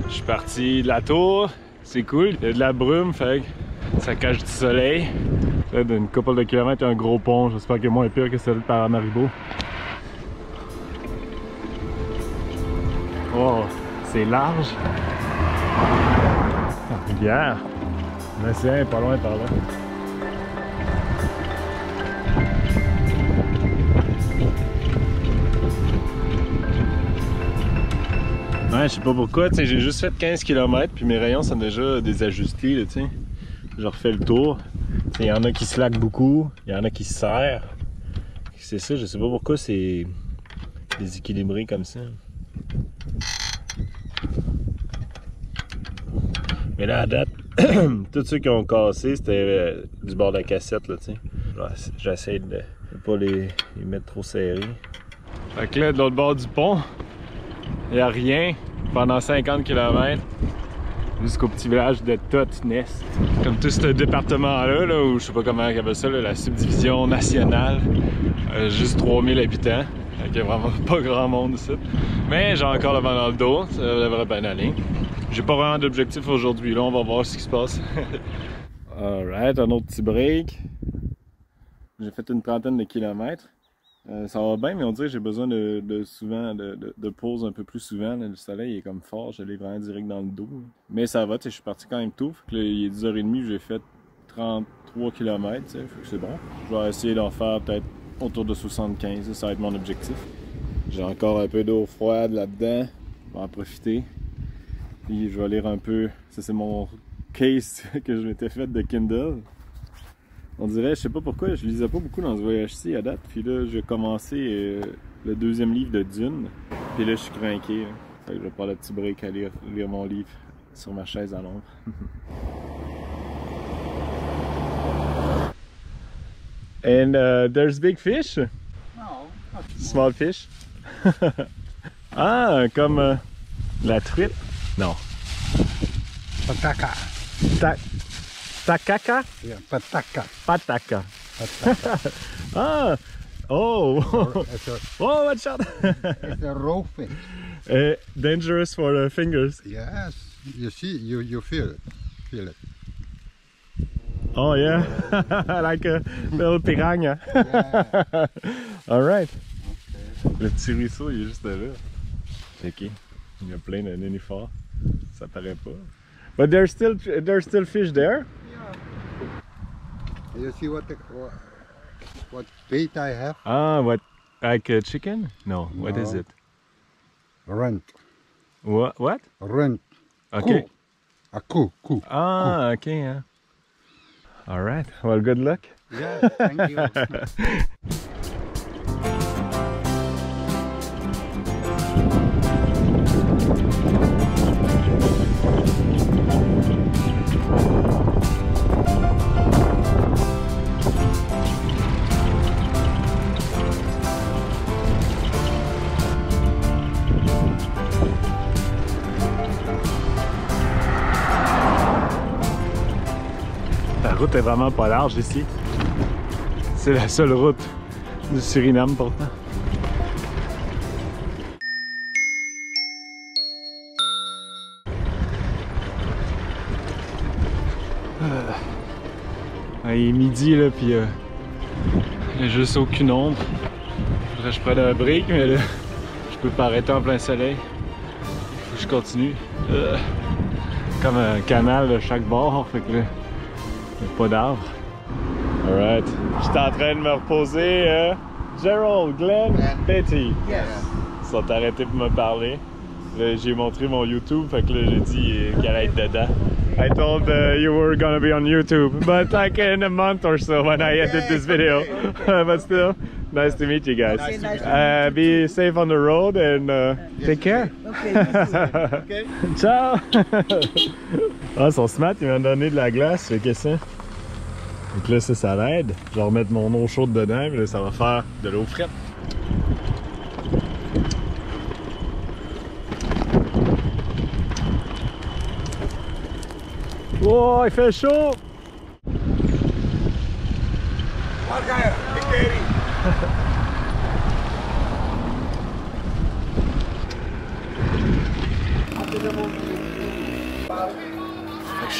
Je suis parti de la tour, c'est cool. Il y a de la brume, fait que ça cache du soleil. Là, d'une couple de kilomètres, il y a un gros pont. J'espère qu'il est moins pire que celui de Paramaribo. Oh, c'est large. Rivière. L'océan est pas loin par là. Ouais, je sais pas pourquoi, j'ai juste fait 15 km puis mes rayons sont déjà désajustés, tu sais. Je refais le tour. Il y en a qui slackent beaucoup, il y en a qui se serrent. C'est ça, je sais pas pourquoi c'est déséquilibré comme ça. Mais là, à date, tous ceux qui ont cassé, c'était du bord de la cassette, là, tu sais. J'essaie de pas les mettre trop serrés. Fait que là, de l'autre bord du pont, il n'y a rien pendant 50 km jusqu'au petit village de Totnes. Comme tout ce département-là, là, où je sais pas comment on appelle ça, là, la subdivision nationale, juste 3000 habitants. Il n'y a vraiment pas grand monde ici. Mais j'ai encore le vent dans le dos, ça devrait bien aller. J'ai pas vraiment d'objectif aujourd'hui, là, on va voir ce qui se passe. Alright, un autre petit break. J'ai fait une trentaine de kilomètres. Ça va bien, mais on dirait que j'ai besoin de pause un peu plus souvent. Là, le soleil est comme fort, je l'ai vraiment direct dans le dos. Là. Mais ça va, je suis parti quand même tôt. Là, il est 10h30, j'ai fait 33 km, c'est bon. Je vais essayer d'en faire peut-être autour de 75, ça va être mon objectif. J'ai encore un peu d'eau froide là-dedans, je vais en profiter. Puis je vais lire un peu, ça c'est mon case que je m'étais fait de Kindle. On dirait, je sais pas pourquoi, je lisais pas beaucoup dans ce voyage-ci à date. Puis là, j'ai commencé le deuxième livre de Dune. Puis là, je suis craqué. Fait que je vais prendre un petit break à lire mon livre sur ma chaise à l'ombre. And there's big fish? No, not Small fish? Ah, comme la truite? Non. pataka. Takaka? Yeah, pataka. Pataka. Pataka. Ah! Oh! It's a, Oh, watch out! it's a raw fish. Dangerous for the fingers. Yes, you see, you feel it. Feel it. Oh yeah, like a little piranha. Yeah. All right. Okay. Le petit ruisseau, il est juste là. Ok. Il y a plein de nénuphars. Ça paraît pas. But there's still fish there. You see what bait I have? Ah, what? Like a chicken? No. What is No. it? Rent. What? Rent. Okay. Coup. A coup. Ah, okay. Yeah. All right. Well, good luck. Yeah, thank you. La route est vraiment pas large ici. C'est la seule route du Suriname pourtant. Il est midi là, puis il n'y a juste aucune ombre. Faudrait que je prenne un break, mais là, je peux pas arrêter en plein soleil. Faut que je continue. Comme un canal de chaque bord, fait que là, il n'y a pas d'arbres. Alright. J'étais en train de me reposer. Gerald, Glenn, Betty. Yes. Ils sont arrêtés pour me parler. J'ai montré mon YouTube, fait que là j'ai dit qu'il allait être dedans. I told you were gonna be on YouTube, but like in a month or so when I edit this video. But still, nice to meet you guys. Be safe on the road and take care. Okay. Ciao! Ah, son smart, il m'a donné de la glace, fait que ça. Donc là, ça l'aide. Je vais remettre mon eau chaude dedans, puis là, ça va faire de l'eau frette. Oh, il fait chaud!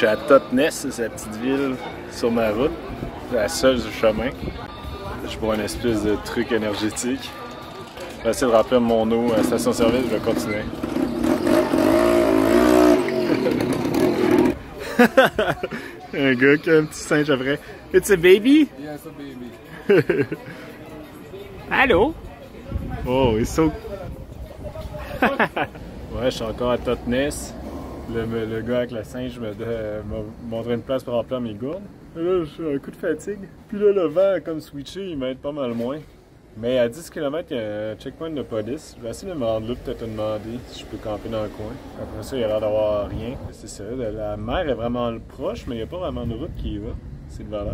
Je suis à Totnes, c'est la petite ville sur ma route. C'est la seule du chemin. Je bois une espèce de truc énergétique. Je vais essayer de remplir mon eau à la station-service, je vais continuer. Un gars qui a un petit singe après. It's a baby? Yeah, it's a baby. Allô? Oh, it's so... Ouais, je suis encore à Totnes. Le gars avec le singe m'a montré une place pour remplir mes gourdes. Là, j'ai un coup de fatigue. Puis là, le vent a comme switché, il m'aide pas mal moins. Mais à 10 km, il y a un checkpoint de police. Je vais essayer de me rendre là, peut-être te demander si je peux camper dans le coin. Après ça, il y a l'air d'avoir rien. C'est ça, la mer est vraiment proche, mais il n'y a pas vraiment de route qui y va. C'est de valeur.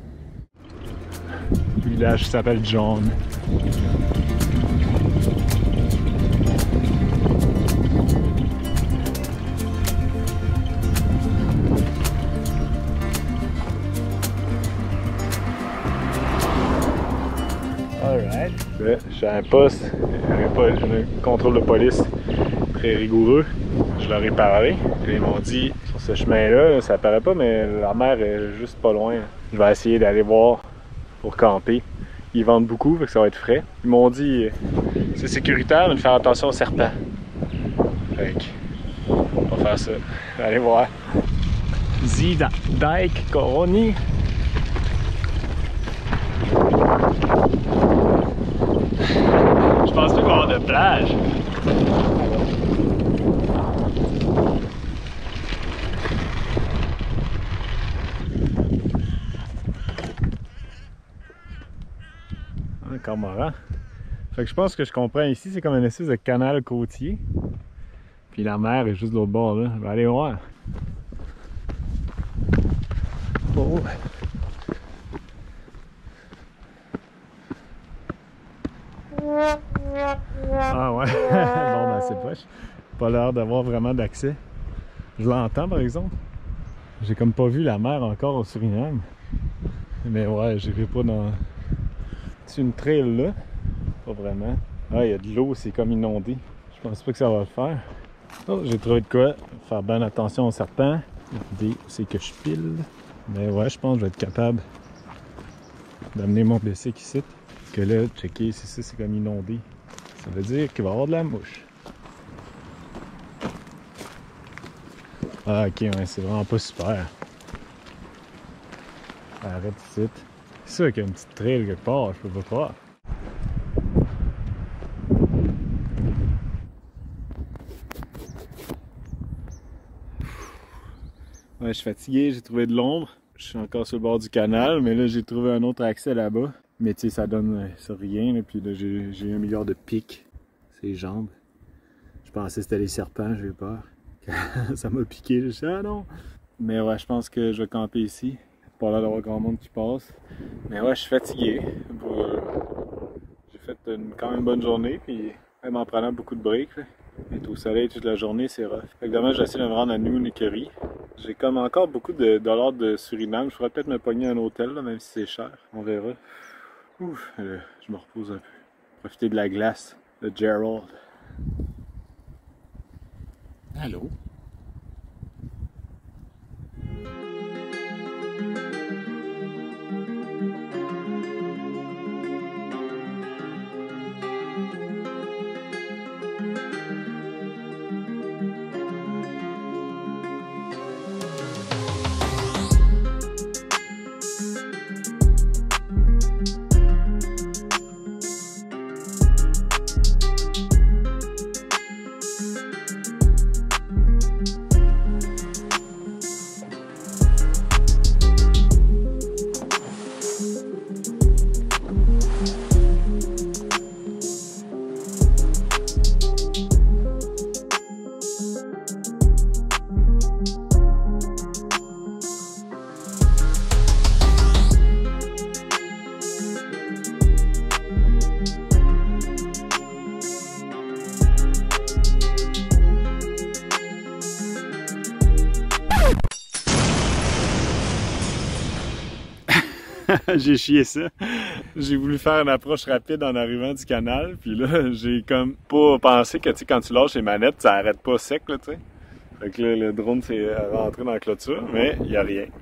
Le village s'appelle John. Alright. J'ai un poste, un contrôle de police très rigoureux. Je leur ai parlé. Ils m'ont dit, sur ce chemin-là, ça paraît pas, mais la mer est juste pas loin. Je vais essayer d'aller voir pour camper. Ils vendent beaucoup, fait que ça va être frais. Ils m'ont dit, c'est sécuritaire, mais de faire attention aux serpents. Fait que, on va faire ça. Allez voir. Zida Dike Coroni. Je pense pas qu'il va y avoir de plage. Un cormoran. Fait que je pense que je comprends ici, c'est comme une espèce de canal côtier. Puis la mer est juste de l'autre bord là. Je vais aller voir. Oh. Ah ouais, bon ben c'est poche. Pas l'air d'avoir vraiment d'accès. Je l'entends par exemple. J'ai comme pas vu la mer encore au Suriname. Mais ouais, j'irai pas dans... C'est une trail là. Pas vraiment. Ah, il y a de l'eau, c'est comme inondé. Je pense pas que ça va le faire. Oh, j'ai trouvé de quoi. Faire bien attention aux serpents. L'idée, c'est que je pile. Mais ouais, je pense que je vais être capable d'amener mon bicycle ici. Que là, checker, c'est ça, c'est comme inondé. Ça veut dire qu'il va y avoir de la mouche. Ah ok, ouais, c'est vraiment pas super. Arrête ici. C'est sûr qu'il y a une petite trail quelque part, je peux pas croire. Ouais, je suis fatigué, j'ai trouvé de l'ombre. Je suis encore sur le bord du canal, mais là j'ai trouvé un autre accès là-bas. Mais tu sais, ça donne sur rien, là. Puis là j'ai eu un milliard de pics sur les jambes. Je pensais que c'était les serpents, j'ai eu peur. Ça m'a piqué, je sais, ah non! Mais ouais, je pense que je vais camper ici. Pas l'air d'avoir grand monde qui passe. Mais ouais, je suis fatigué. J'ai fait quand même bonne journée, puis même en prenant beaucoup de breaks. Là. Être au soleil toute la journée, c'est rough. Fait que demain, j'essaie de me rendre à New Nickerie. J'ai comme encore beaucoup de dollars de Suriname. Je pourrais peut-être me pogner un hôtel, là, même si c'est cher. On verra. Ouf, je me repose un peu. Profiter de la glace de Gerald. Allô? J'ai chié ça. J'ai voulu faire une approche rapide en arrivant du canal, puis là, j'ai comme pas pensé que, tu sais, quand tu lâches les manettes, ça arrête pas sec, là, tu sais. Fait que là, le drone s'est rentré dans la clôture, mais il n'y a rien.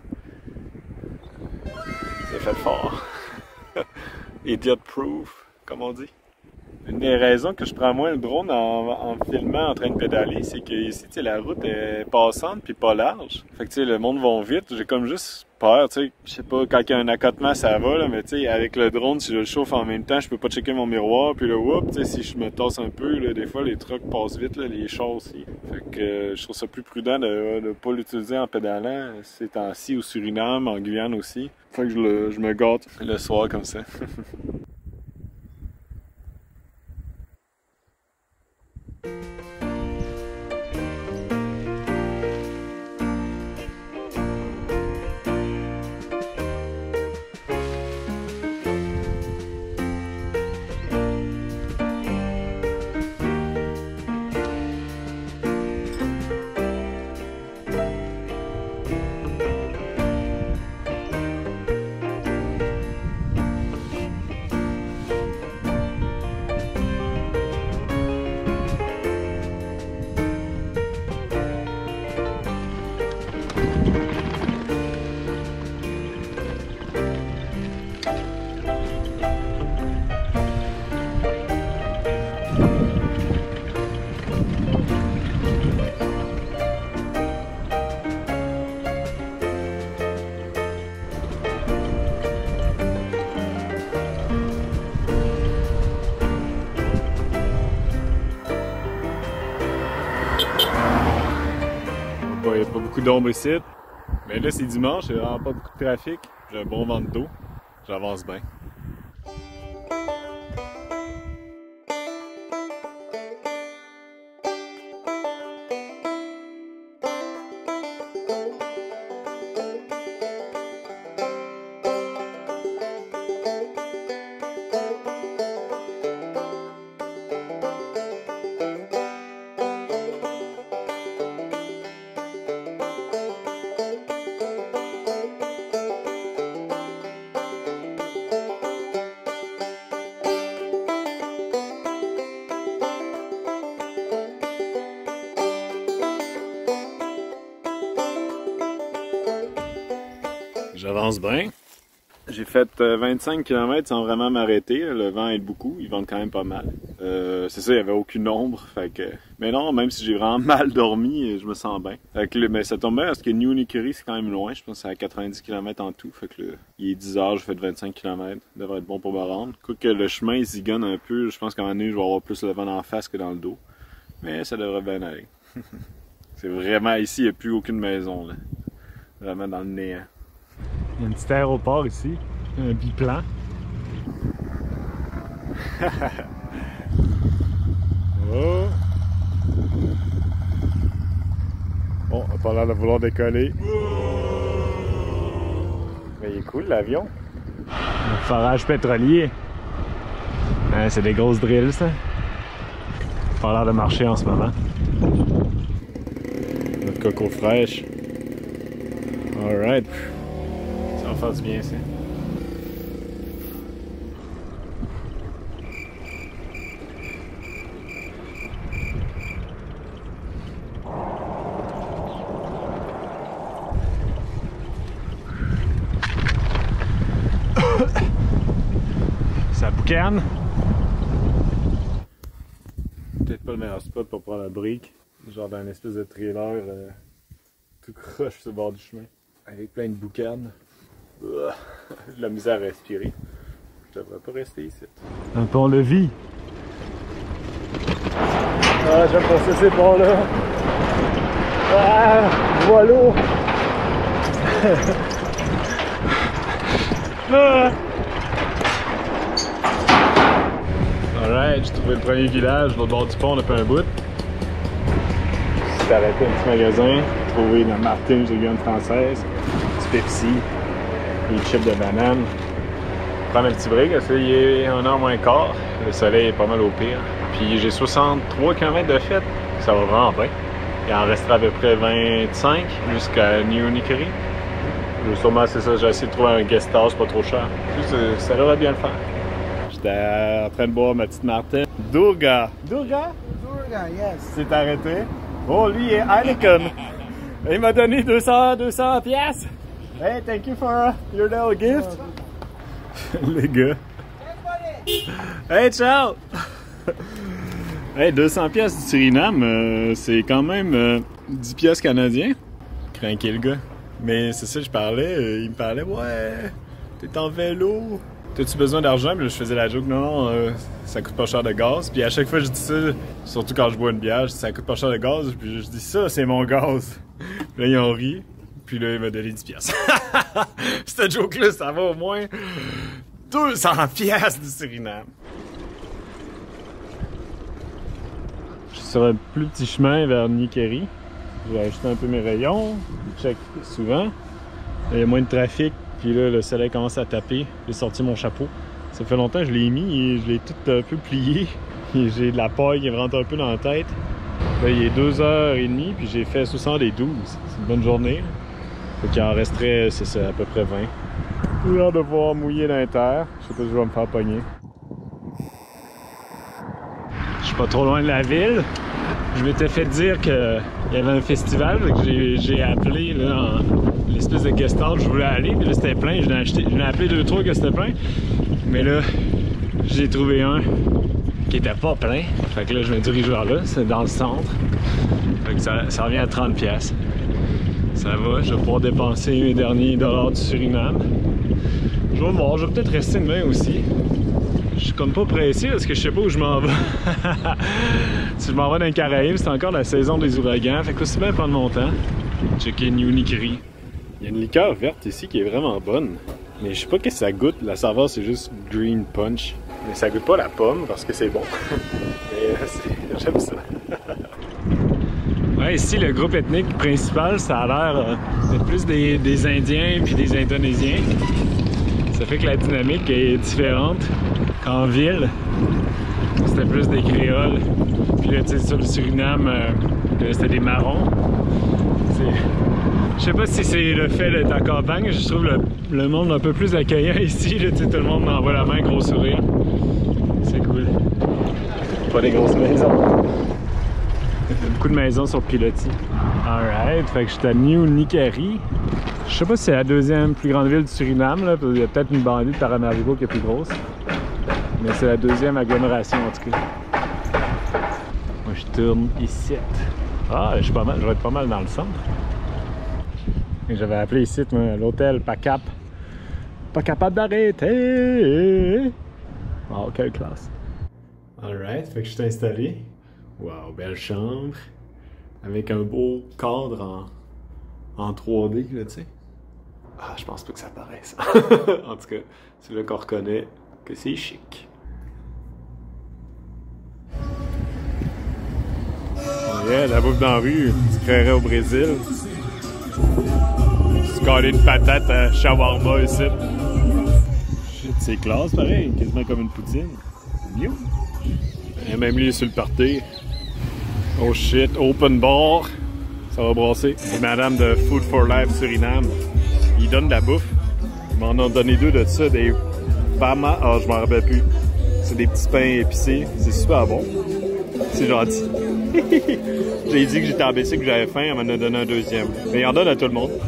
C'est fait fort. Idiot proof, comme on dit. Une des raisons que je prends moins le drone en filmant en train de pédaler, c'est que ici, tu sais, la route est passante puis pas large. Fait que tu sais, le monde va vite, j'ai comme juste peur, tu sais. Je sais pas, quand il y a un accotement, ça va, là, mais tu sais, avec le drone, si je le chauffe en même temps, je peux pas checker mon miroir, puis le whoop, tu sais, si je me tasse un peu, là, des fois, les trucks passent vite, là, les chars aussi. Fait que je trouve ça plus prudent de pas l'utiliser en pédalant ces temps-ci, au Suriname, en Guyane aussi. Fait que je me gâte le soir comme ça. Il n'y a pas beaucoup d'ombre ici. Mais là, c'est dimanche, il n'y a vraiment pas beaucoup de trafic. J'ai un bon vent d'eau. J'avance bien. J'avance bien. J'ai fait 25 km sans vraiment m'arrêter. Le vent aide beaucoup, il vente quand même pas mal. C'est ça, il n'y avait aucune ombre. Fait que... Mais non, même si j'ai vraiment mal dormi, je me sens bien. Mais ça tombe bien parce que New Nikeri, c'est quand même loin. Je pense que c'est à 90 km en tout. Fait que il est 10 h, j'ai fait 25 km. Ça devrait être bon pour me rendre. Quoique le chemin il zigonne un peu. Je pense qu'à un moment donné, je vais avoir plus le vent en face que dans le dos. Mais ça devrait bien aller. C'est vraiment ici, il n'y a plus aucune maison. Là. Vraiment dans le néant. Il y a un petit aéroport ici, un biplan. Oh. Bon, on a pas l'air de vouloir décoller. Mais il est cool l'avion. Le forage pétrolier. Hein, c'est des grosses drills ça. Pas l'air de marcher en ce moment. Notre coco fraîche. Alright. Ça va faire du bien ça. Ça boucane. Peut-être pas le meilleur spot pour prendre la brique. Genre dans une espèce de trailer tout croche sur le bord du chemin. Avec plein de boucanes. J'ai de la misère à respirer. Je devrais pas rester ici. Un pont-levis. Ah, j'aime passer ces ponts-là. Ah, voilà. Ah. Alright, j'ai trouvé le premier village, l'autre bord du pont, on a fait un bout. J'ai arrêté un petit magasin, trouvé la Martins de Guyane française, du Pepsi, des chips de banane. Prendre un petit break, il est 1h moins quart, le soleil est pas mal au pire. Puis j'ai 63 km de fête, ça va vraiment bien. Il en restera à peu près 25 jusqu'à New Nikeri. Sûrement c'est ça, j'ai essayé de trouver un guest house pas trop cher. Ça devrait bien le faire. J'étais en train de boire ma petite Martin. Durga! Durga? Durga, yes. Tu t'es arrêté? Oh, lui, il est Heineken. Il m'a donné 200 piastres. Hey, thank you for your little gift. Les gars. Hey, ciao! Hey, 200 piastres du Suriname, c'est quand même 10 piastres canadiens. Crinqué le gars. Mais c'est ça, je parlais. Il me parlait, ouais, t'es en vélo. T'as-tu besoin d'argent? Puis là, je faisais la joke, non, ça coûte pas cher de gaz. Puis à chaque fois, je dis ça, surtout quand je bois une bière, je dis ça coûte pas cher de gaz. Puis je dis ça, c'est mon gaz. Puis là, ils ont ri. Puis là, il m'a donné 10 piastres. Cette joke-là, ça va au moins 200 piastres du Suriname. Je suis sur un plus petit chemin vers Nikeri. J'ai acheté un peu mes rayons. Je check souvent. Il y a moins de trafic. Puis là, le soleil commence à taper. J'ai sorti mon chapeau. Ça fait longtemps que je l'ai mis et je l'ai tout un peu plié. J'ai de la paille qui me rentre un peu dans la tête. Là, il est 2h30 puis j'ai fait 72. C'est une bonne journée. Fait qu'il en resterait, c'est ça, à peu près 20. J'ai hâte de voir mouiller l'inter. Je sais pas si je vais me faire pogner. Je suis pas trop loin de la ville. Je m'étais fait dire qu'il y avait un festival, que j'ai appelé l'espèce de guest house, je voulais aller, puis là c'était plein, je l'ai appelé 2-3 que c'était plein, mais là j'ai trouvé un qui était pas plein, fait que là je me dirige vers là, c'est dans le centre, fait que ça revient à 30 piastres. Ça va, je vais pouvoir dépenser mes derniers dollars du Suriname. Je vais voir, je vais peut-être rester demain aussi. Je suis comme pas pressé parce que je sais pas où je m'en vais. Si je m'en vais dans les Caraïbes, c'est encore la saison des ouragans. Fait que aussi bien prendre mon temps. Checker New Nikeri. Il y a une liqueur verte ici qui est vraiment bonne. Mais je sais pas qu'est-ce que ça goûte. La saveur c'est juste green punch. Mais ça goûte pas la pomme parce que c'est bon. Mais j'aime ça. Ouais, ici le groupe ethnique principal, ça a l'air d'être plus des Indiens puis des Indonésiens. Ça fait que la dynamique est différente qu'en ville. C'était plus des créoles. Puis là, tu sais, sur le Suriname, c'était des marrons. Je sais pas si c'est le fait d'être en campagne. Je trouve le monde un peu plus accueillant ici. Là, tu sais, tout le monde m'envoie la main, gros sourire. C'est cool. Pas des grosses maisons. Beaucoup de maisons sur pilotis. Alright, fait que je suis à New Nikeri. Je sais pas si c'est la deuxième plus grande ville du Suriname, là. Il y a peut-être une banlieue de Paramaribo qui est plus grosse. Mais c'est la deuxième agglomération en tout cas. Moi je tourne ici. Ah, je vais être pas mal dans le centre. J'avais appelé ici l'hôtel Pacap. Pas capable d'arrêter! Wow, quelle classe! Alright, fait que je suis installé. Wow, belle chambre. Avec un beau cadre en 3D, là, tu sais. Ah, je pense pas que ça paraisse. En tout cas, c'est là qu'on reconnaît que c'est chic. Yeah, la bouffe dans la rue, tu créerais au Brésil. Tu calais une patate à shawarma ici. Shit, c'est classe pareil, quasiment comme une poutine. Mieux. Et même lui sur le party. Oh shit, open bar. Ça va brasser. Madame de Food for Life Suriname. Ils donnent de la bouffe. Ils m'en ont donné 2 de ça, des pama. Ah, je m'en rappelle plus. C'est des petits pains épicés. C'est super bon. C'est gentil. J'ai dit que j'étais abaissé, que j'avais faim. Elle m'en a donné un deuxième. Mais il en donne à tout le monde.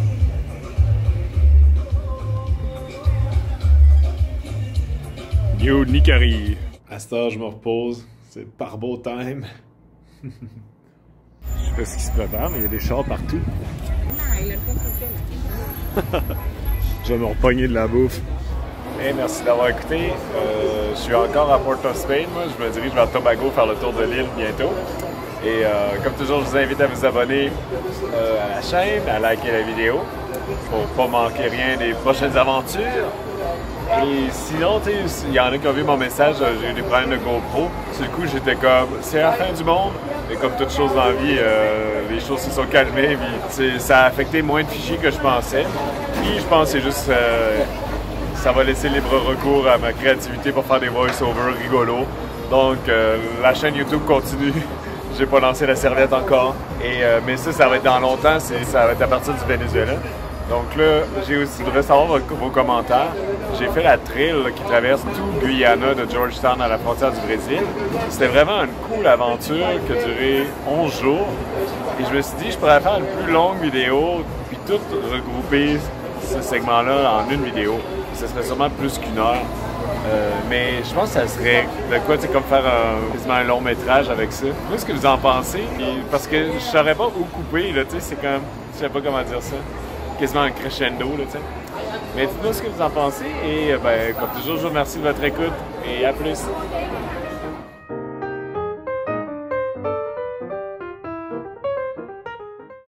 New Nikeri. À cette heure, je me repose. C'est par beau time. Je sais pas ce qui se prépare, mais il y a des chars partout. Je vais me repogner de la bouffe. Hey, merci d'avoir écouté. Je suis encore à Port of Spain. Moi, je me dirige vers Tobago faire le tour de l'île bientôt. Et comme toujours, je vous invite à vous abonner à la chaîne, à liker la vidéo pour pas manquer rien des prochaines aventures. Et sinon, il y en a qui ont vu mon message, j'ai eu des problèmes de GoPro. Sur le coup, j'étais comme, c'est la fin du monde. Et comme toute chose dans la vie, les choses se sont calmées. Puis, ça a affecté moins de fichiers que je pensais. Puis je pense que c'est juste, ça va laisser libre recours à ma créativité pour faire des voice-over rigolos. Donc, la chaîne YouTube continue. J'ai pas lancé la serviette encore. Mais ça va être dans longtemps. Ça va être à partir du Venezuela. Donc là, je voudrais savoir vos commentaires. j'ai fait la trail là, qui traverse tout Guyana de Georgetown à la frontière du Brésil. C'était vraiment une cool aventure qui a duré 11 jours. Et je me suis dit, je pourrais faire une plus longue vidéo, puis tout regrouper ce segment-là en une vidéo. Ça serait sûrement plus qu'une heure. Mais je pense que ça serait de quoi, tu sais, comme faire quasiment un long métrage avec ça. Moi, ce que vous en pensez, parce que je saurais pas où couper, là, tu sais, c'est comme, je sais pas comment dire ça, quasiment un crescendo, là, tu sais. Mais dites-moi ce que vous en pensez et, ben, comme toujours, je vous remercie de votre écoute et à plus!